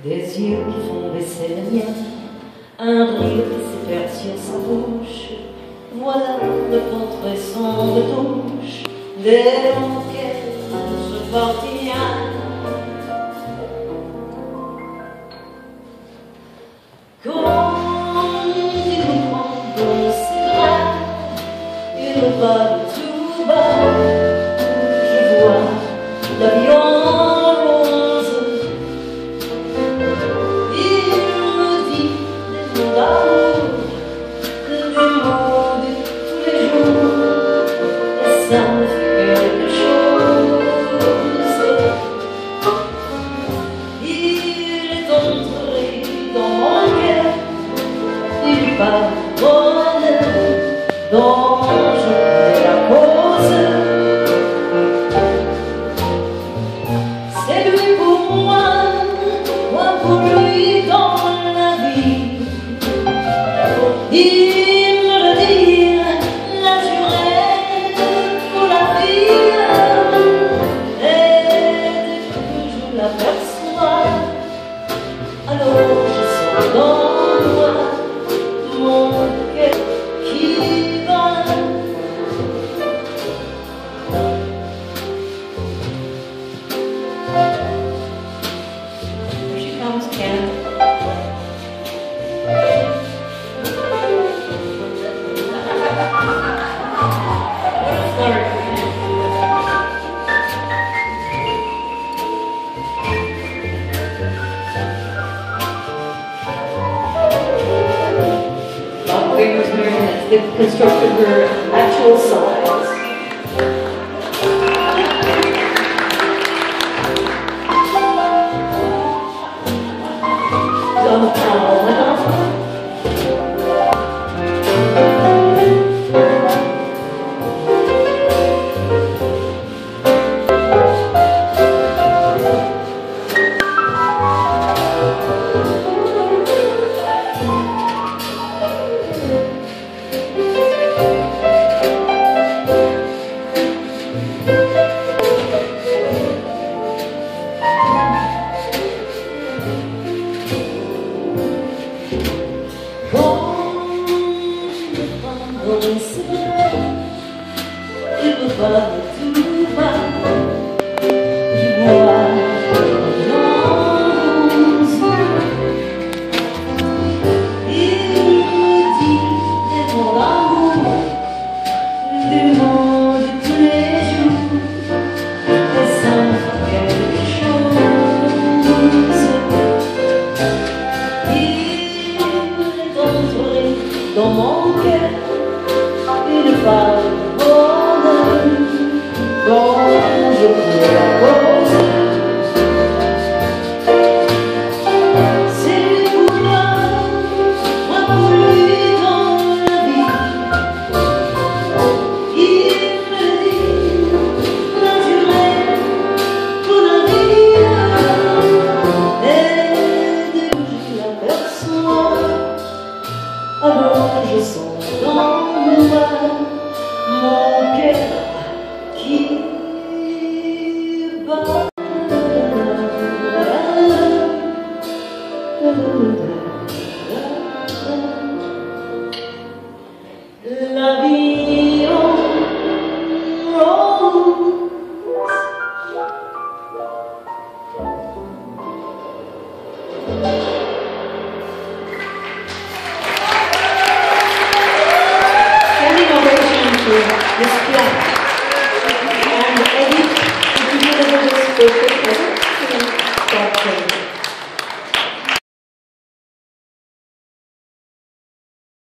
des yeux qui font baisser les miens, un rire qui s'éperce sur sa bouche. Voilà le portrait sans retouche des auxquels je partirai. Quand il nous prend dans ses bras, il me parle tout bas. Je vois la vie en rose. Il me dit des mots d'amour, des mots de tous les jours, et ça me fait quelque chose. Il est entré dans mon cœur, il pardonne dont je suis la cause. C'est lui pour moi pour lui dans la vie. Il me le dit, la jurée pour la vie. Et dès que je l'aperçois, alors je sens dans moi mon cœur qui bat. Here she comes, Ken. Kramer's marionettes. They've constructed her actual size. So